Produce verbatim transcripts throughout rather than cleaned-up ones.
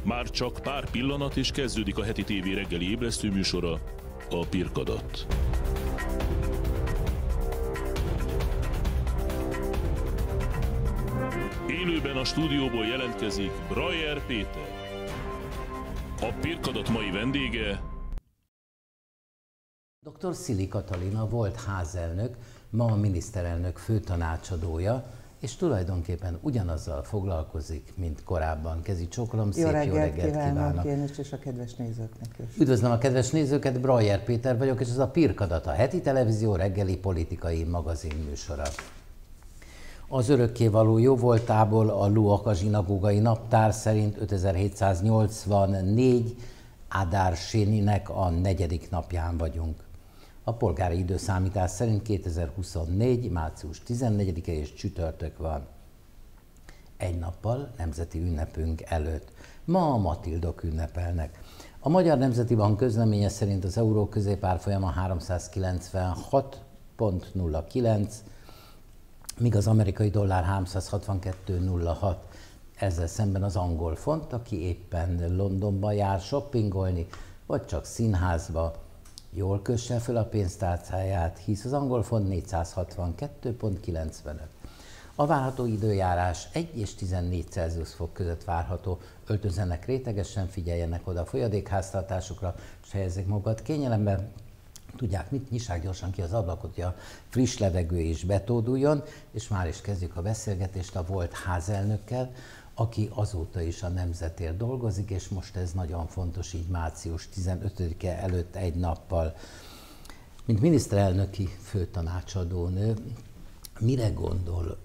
Már csak pár pillanat, és kezdődik a heti tévé reggeli ébresztő műsora, a Pirkadat. Élőben a stúdióból jelentkezik Brajer Péter. A Pirkadat mai vendége doktor Szili Katalina volt házelnök, ma a miniszterelnök főtanácsadója, és tulajdonképpen ugyanazzal foglalkozik, mint korábban. Kezi csókolom, szép jó reggelt, jó reggelt kívánok! kívánok én is, és a kedves nézőknek is. Üdvözlöm a kedves nézőket, Brajer Péter vagyok, és ez a Pirkadat, a heti televízió reggeli politikai magazin műsora. Az örökkévaló jóvoltából a Luaka zsinagógai naptár szerint ötezer-hétszáznyolcvannégy Adár Séninek a negyedik napján vagyunk. A polgári időszámítás szerint kétezer-huszonnégy március tizennegyedike és csütörtök van. Egy nappal nemzeti ünnepünk előtt. Ma a Matildok ünnepelnek. A Magyar Nemzeti Bank közleménye szerint az euró középárfolyama háromszázkilencvenhat egész nulla kilenc, míg az amerikai dollár háromszázhatvankettő egész nulla hat. Ezzel szemben az angol font, aki éppen Londonba jár shoppingolni, vagy csak színházba, jól kösse fel a pénztárcáját, hisz az angol font négyszázhatvankettő egész kilencvenöt. A várható időjárás egy és tizennégy Celsius fok között várható. Öltözzenek rétegesen, figyeljenek oda a folyadékháztartásokra, és helyezzék magukat kényelemben. Tudják mit? Nyissák gyorsan ki az ablakot, hogy a friss levegő is betóduljon, és már is kezdjük a beszélgetést a volt házelnökkel, aki azóta is a Nemzetért dolgozik, és most ez nagyon fontos, így március tizenötödike előtt egy nappal. Mint miniszterelnöki főtanácsadónő, mire gondol?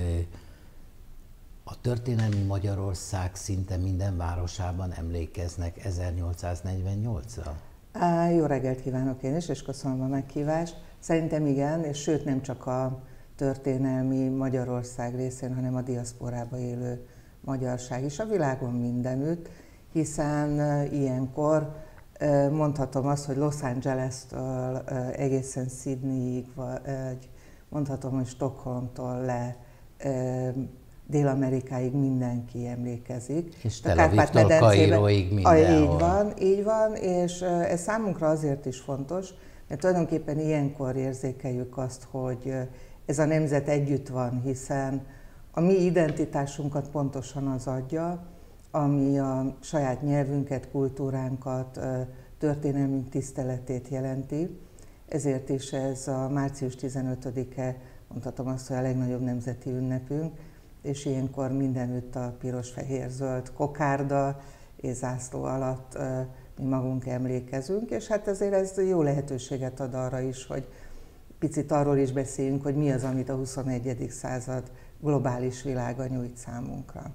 A történelmi Magyarország szinte minden városában emlékeznek ezernyolcszáznegyvennyolcra? Jó reggelt kívánok én is, és köszönöm a meghívást. Szerintem igen, és sőt nem csak a történelmi Magyarország részén, hanem a diaszporában élő magyarság is, a világon mindenütt, hiszen ilyenkor mondhatom azt, hogy Los Angeles-től egészen Sydneyig, vagy mondhatom, hogy Stockholmtól le Dél-Amerikáig mindenki emlékezik. És Tel Avivtól Kairóig mindenhol. Így van, így van, és ez számunkra azért is fontos, mert tulajdonképpen ilyenkor érzékeljük azt, hogy ez a nemzet együtt van, hiszen a mi identitásunkat pontosan az adja, ami a saját nyelvünket, kultúránkat, történelmünk tiszteletét jelenti. Ezért is ez a március tizenötödike, mondhatom azt, hogy a legnagyobb nemzeti ünnepünk, és ilyenkor mindenütt a piros-fehér-zöld kokárda és zászló alatt mi magunk emlékezünk, és hát ezért ez jó lehetőséget ad arra is, hogy picit arról is beszéljünk, hogy mi az, amit a huszonegyedik század globális világa nyújt számunkra.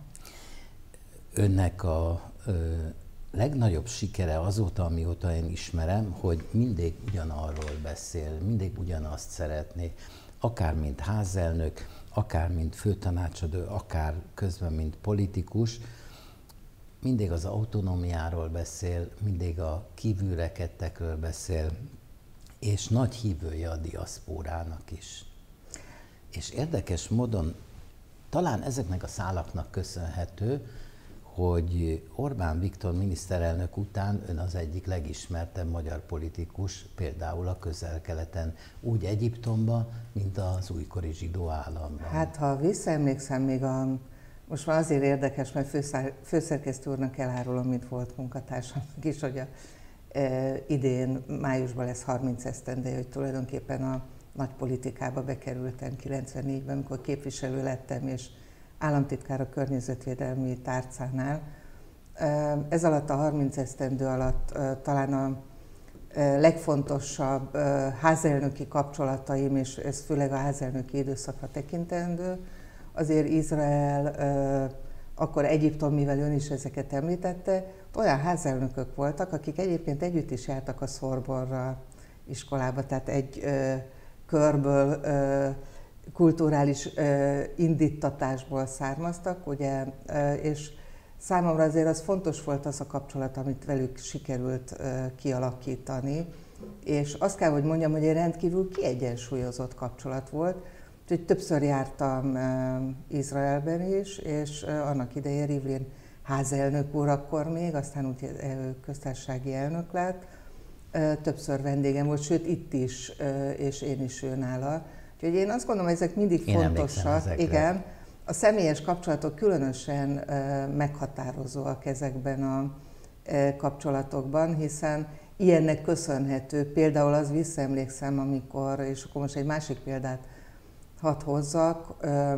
Önnek a ö, legnagyobb sikere azóta, amióta én ismerem, hogy mindig ugyanarról beszél, mindig ugyanazt szeretné, akár mint házelnök, akár mint főtanácsadó, akár közben mint politikus, mindig az autonómiáról beszél, mindig a kívülrekedtekről beszél, és nagy hívője a diaszpórának is. És érdekes módon talán ezeknek a szálaknak köszönhető, hogy Orbán Viktor miniszterelnök után ön az egyik legismertebb magyar politikus, például a Közel-Keleten, úgy Egyiptomban, mint az újkori zsidó államban. Hát ha visszaemlékszem, még a, most már azért érdekes, mert főszár, főszerkesztő úrnak elárulom, mint volt munkatársamnak is, hogy a, e, idén májusban lesz harminc esztendeje, hogy tulajdonképpen a nagy politikába bekerültem kilencvennégyben, amikor képviselő lettem, és államtitkár a környezetvédelmi tárcánál. Ez alatt a harminc esztendő alatt talán a legfontosabb házelnöki kapcsolataim, és ez főleg a házelnöki időszakra tekintendő, azért Izrael, akkor Egyiptom, mivel ön is ezeket említette, olyan házelnökök voltak, akik egyébként együtt is jártak a Sorbonne iskolába, tehát egy körből, kulturális indítatásból származtak, ugye, és számomra azért az fontos volt az a kapcsolat, amit velük sikerült kialakítani, és azt kell, hogy mondjam, hogy egy rendkívül kiegyensúlyozott kapcsolat volt, úgyhogy többször jártam Izraelben is, és annak idején Rivlin házelnök úr akkor még, aztán úgy köztársasági elnök lett. Többször vendégem volt, sőt itt is, és én is ő nála. Úgyhogy én azt gondolom, hogy ezek mindig én fontosak. Igen, a személyes kapcsolatok különösen meghatározóak ezekben a kapcsolatokban, hiszen ilyennek köszönhető. Például az visszaemlékszem, amikor, és akkor most egy másik példát hadd hozzak,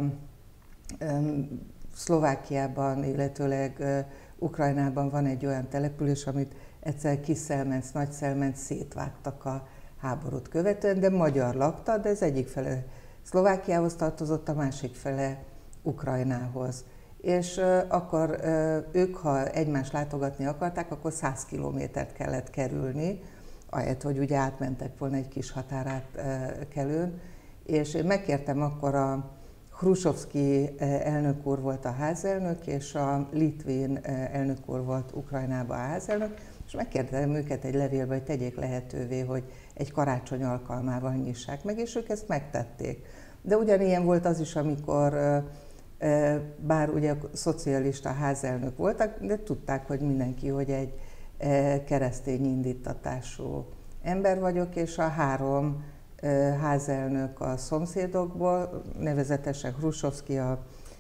Szlovákiában, illetőleg Ukrajnában van egy olyan település, amit egyszer Kisszelmenc, Nagyszelmenc szétvágtak a háborút követően, de magyar lakta, de az egyik fele Szlovákiához tartozott, a másik fele Ukrajnához. És akkor ők, ha egymást látogatni akarták, akkor száz kilométert kellett kerülni, ahelyett, hogy ugye átmentek volna egy kis határátkelőn. És én megkértem akkor a Hrusovszki elnök úr volt a házelnök, és a Litvin elnök úr volt Ukrajnában a házelnök, és megkértem őket egy levélbe, hogy tegyék lehetővé, hogy egy karácsony alkalmával nyissák meg, és ők ezt megtették. De ugyanilyen volt az is, amikor bár ugye szocialista házelnök voltak, de tudták, hogy mindenki, hogy egy keresztény indítatású ember vagyok, és a három házelnök a szomszédokból, nevezetesen Hrusovszki a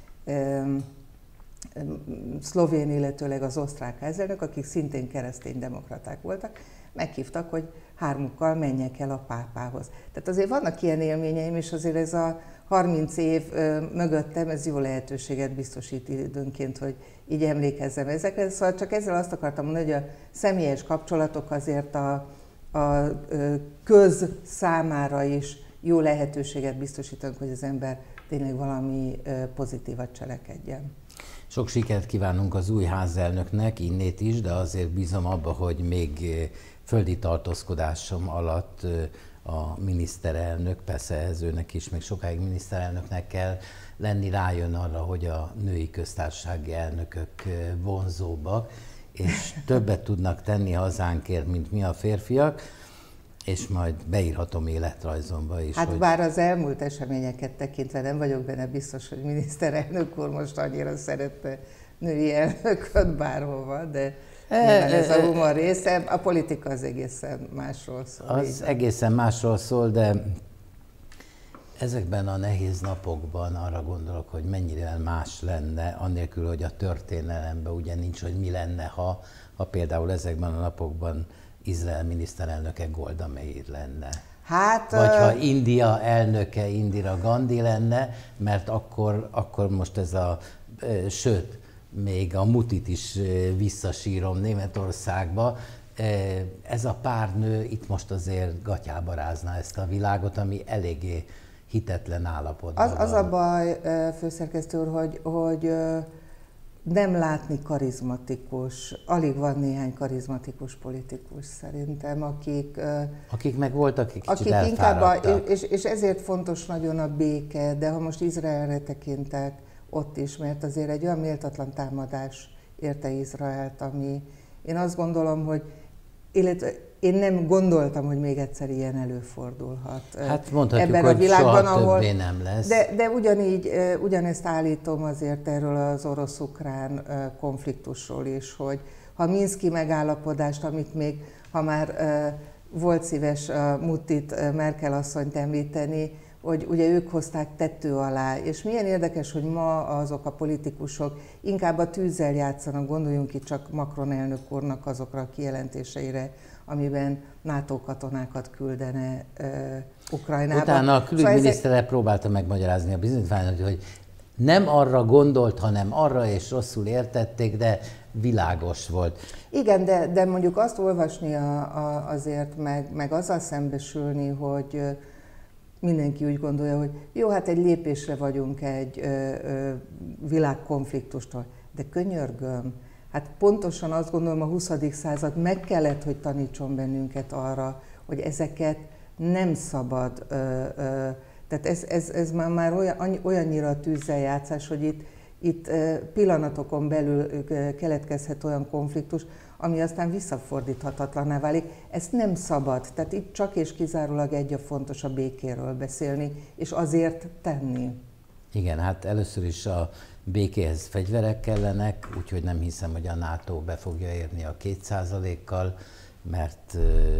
szlovén, illetőleg az osztrák házelnök, akik szintén kereszténydemokraták voltak, meghívtak, hogy hármukkal menjek el a pápához. Tehát azért vannak ilyen élményeim, és azért ez a harminc év mögöttem, ez jó lehetőséget biztosít időnként, hogy így emlékezzem ezekre. Szóval csak ezzel azt akartam mondani, hogy a személyes kapcsolatok azért a, a köz számára is jó lehetőséget biztosítanak, hogy az ember tényleg valami pozitívat cselekedjen. Sok sikert kívánunk az új házelnöknek, innét is, de azért bízom abba, hogy még földi tartózkodásom alatt a miniszterelnök, persze ez őnek is még sokáig miniszterelnöknek kell lenni, rájön arra, hogy a női köztársasági elnökök vonzóbbak, és többet tudnak tenni hazánkért, mint mi a férfiak, és majd beírhatom életrajzomba is. Hát hogy... bár az elmúlt eseményeket tekintve nem vagyok benne biztos, hogy miniszterelnök úr most annyira szerette női elnököt bárhova, de nyilván ez a humor része, a politika az egészen másról szól. Az így. egészen másról szól, de ezekben a nehéz napokban arra gondolok, hogy mennyire más lenne, annélkül, hogy a történelemben ugye nincs, hogy mi lenne, ha, ha például ezekben a napokban Izrael miniszterelnöke Golda Meir lenne. Hát, Vagy ha India elnöke Indira Gandhi lenne, mert akkor, akkor most ez a, sőt, még a mutit is visszasírom Németországba, ez a pár nő itt most azért gatyába rázná ezt a világot, ami eléggé hitetlen állapotban az, az a baj, főszerkesztő úr, hogy, hogy nem látni karizmatikus, alig van néhány karizmatikus politikus szerintem, akik... Akik meg voltak, akik kicsit akik inkább a, és, és ezért fontos nagyon a béke, de ha most Izraelre tekintek, ott is, mert azért egy olyan méltatlan támadás érte Izraelt, ami én azt gondolom, hogy illetve én nem gondoltam, hogy még egyszer ilyen előfordulhat. Hát mondhatjuk, ebben hogy a világban, soha ahol, többé nem lesz. De, de ugyanígy, ugyanezt állítom azért erről az orosz-ukrán konfliktusról is, hogy ha minszki megállapodást, amit még, ha már volt szíves a Mutit, Merkel asszonyt említeni, hogy ugye ők hozták tető alá, és milyen érdekes, hogy ma azok a politikusok inkább a tűzzel játszanak, gondoljunk itt csak Macron elnök úrnak azokra a kijelentéseire, amiben NATO katonákat küldene uh, Ukrajnába. Utána a külügyminisztere szóval ezek... próbálta megmagyarázni a bizonyítványot, hogy nem arra gondolt, hanem arra, és rosszul értették, de világos volt. Igen, de, de mondjuk azt olvasni a, a, azért, meg, meg azzal szembesülni, hogy mindenki úgy gondolja, hogy jó, hát egy lépésre vagyunk egy ö, ö, világkonfliktustól, de könyörgöm, hát pontosan azt gondolom, a huszadik század meg kellett, hogy tanítson bennünket arra, hogy ezeket nem szabad, ö, ö, tehát ez, ez, ez már, már olyan, olyannyira a tűzzel játszás, hogy itt, itt pillanatokon belül keletkezhet olyan konfliktus, ami aztán visszafordíthatatlaná válik. Ezt nem szabad, tehát itt csak és kizárólag egy a fontos, a békéről beszélni, és azért tenni. Igen, hát először is a békéhez fegyverek kellenek, úgyhogy nem hiszem, hogy a NATO be fogja érni a két százalékkal, mert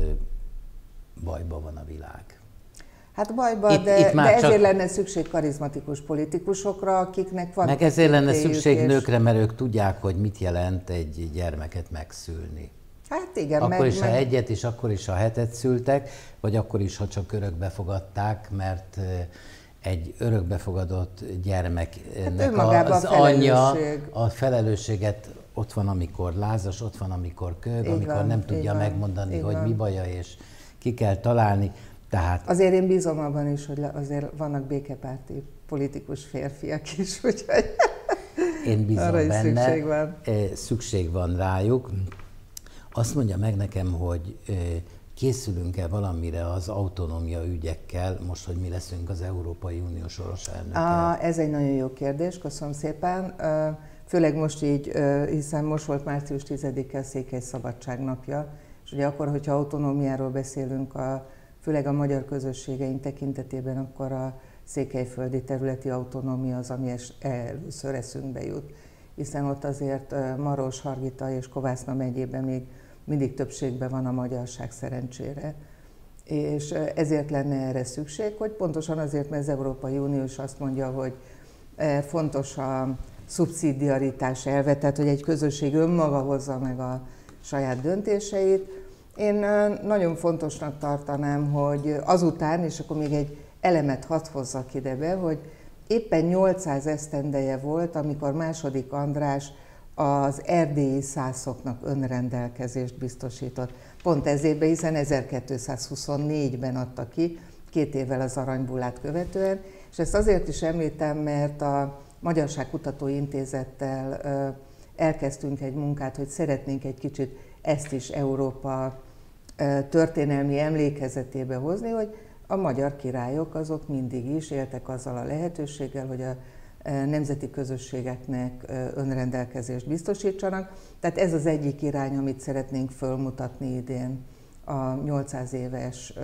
bajban van a világ. Hát bajban, itt, de, itt de ezért csak... lenne szükség karizmatikus politikusokra, akiknek van... Meg ezért lenne szükség és... nőkre, mert ők tudják, hogy mit jelent egy gyermeket megszülni. Hát igen, akkor meg, is, ha meg... egyet, és akkor is, ha hetet szültek, vagy akkor is, ha csak örökbe fogadták, mert egy örökbefogadott gyermeknek hát az a anyja a felelősséget ott van, amikor lázas, ott van, amikor köhög, amikor van, nem tudja van, megmondani, hogy van. mi baja, és ki kell találni. Tehát... Azért én bízom abban is, hogy azért vannak békepárti politikus férfiak is, úgyhogy én bízom arra is benne, szükség van. szükség van rájuk. Azt mondja meg nekem, hogy készülünk-e valamire az autonómia ügyekkel, most, hogy mi leszünk az Európai Unió soros elnöke? Á, ez egy nagyon jó kérdés, köszönöm szépen. Főleg most így, hiszen most volt március tizedike a Székely Szabadság napja, és ugye akkor, hogyha autonómiáról beszélünk, a, főleg a magyar közösségeink tekintetében, akkor a székelyföldi területi autonómia az, ami először eszünkbe jut. Hiszen ott azért Maros, Hargita és Kovászna megyében még mindig többségben van a magyarság szerencsére. És ezért lenne erre szükség, hogy pontosan azért, mert az Európai Unió is azt mondja, hogy fontos a szubszidiaritás elve, tehát hogy egy közösség önmaga hozza meg a saját döntéseit. Én nagyon fontosnak tartanám, hogy azután, és akkor még egy elemet hadd hozzak ide be, hogy éppen nyolcszáz esztendeje volt, amikor második András az erdélyi szászoknak önrendelkezést biztosított. Pont ezért, hiszen ezerkétszázhuszonnégyben adta ki, két évvel az Aranybullát követően, és ezt azért is említem, mert a Magyarságkutató Intézettel elkezdtünk egy munkát, hogy szeretnénk egy kicsit ezt is Európa történelmi emlékezetébe hozni, hogy a magyar királyok azok mindig is éltek azzal a lehetőséggel, hogy a nemzeti közösségeknek önrendelkezést biztosítsanak. Tehát ez az egyik irány, amit szeretnénk fölmutatni idén a nyolcszáz éves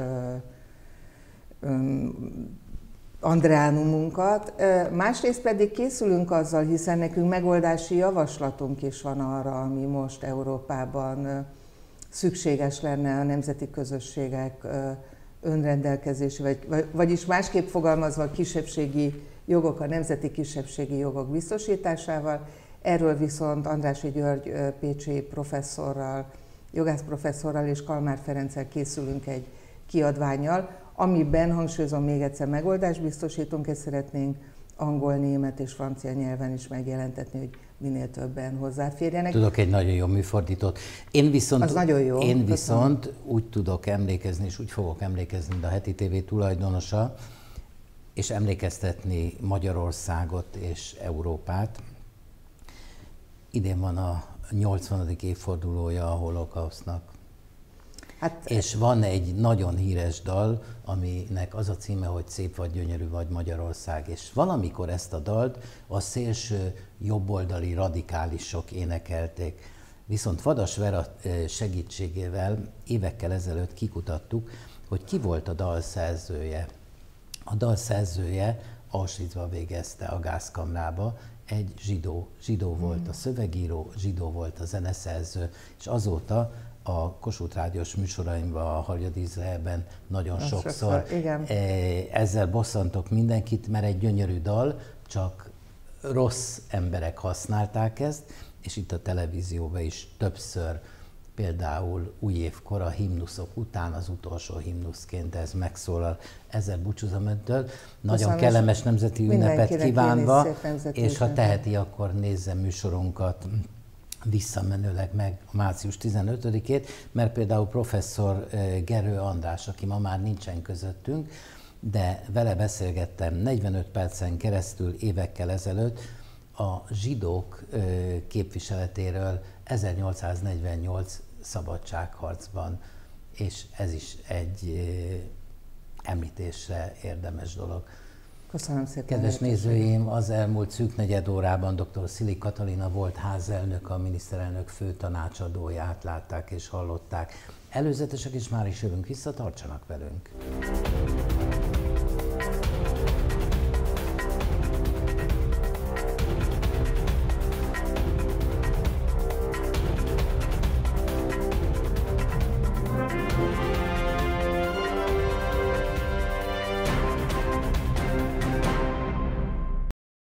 andreánumunkat. Másrészt pedig készülünk azzal, hiszen nekünk megoldási javaslatunk is van arra, ami most Európában szükséges lenne a nemzeti közösségek önrendelkezése, vagy, vagyis másképp fogalmazva a kisebbségi jogok, a nemzeti kisebbségi jogok biztosításával. Erről viszont Andrássy György pécsi professzorral, jogász professzorral és Kalmár Ferenccel készülünk egy kiadvánnyal, amiben, hangsúlyozom még egyszer, megoldást biztosítunk, és szeretnénk angol, német és francia nyelven is megjelentetni, hogy minél többen hozzáférjenek. Tudok egy nagyon jó műfordítót. Én viszont, az nagyon jó. Én viszont Köszönöm. úgy tudok emlékezni, és úgy fogok emlékezni, mint a Heti té vé tulajdonosa, és emlékeztetni Magyarországot és Európát. Idén van a nyolcvanadik évfordulója a holokausznak. Hát, és van egy nagyon híres dal, aminek az a címe, hogy Szép vagy, gyönyörű vagy Magyarország. És valamikor ezt a dalt a szélső jobboldali radikálisok énekelték. Viszont Vadas Vera segítségével évekkel ezelőtt kikutattuk, hogy ki volt a dal szerzője. A dal szerzője Auschwitzba végezte a gázkamrába, egy zsidó. Zsidó volt a szövegíró, zsidó volt a zeneszerző, és azóta a Kossuth Rádiós műsoraimban, a Hagyad Izraelben nagyon Az sokszor, sokszor igen. ezzel bosszantok mindenkit, mert egy gyönyörű dal, csak rossz emberek használták ezt, és itt a televízióban is többször, például új évkor a himnuszok után az utolsó himnuszként ez megszólal. Ezzel búcsúzom öntől. Nagyon Köszönöm, kellemes nemzeti ünnepet kívánva, és ha teheti, akkor nézze műsorunkat visszamenőleg meg a március tizenötödikét, mert például professzor Gerő András, aki ma már nincsen közöttünk, de vele beszélgettem negyvenöt percen keresztül évekkel ezelőtt a zsidók képviseletéről ezernyolcszáznegyvennyolc szabadságharcban, és ez is egy említésre érdemes dolog. Köszönöm szépen. Kedves nézőim, az elmúlt szűk negyed órában dr. Szili Katalina volt házelnök, a miniszterelnök fő tanácsadóját látták és hallották. Előzetesek, és már is jövünk vissza, tartsanak velünk!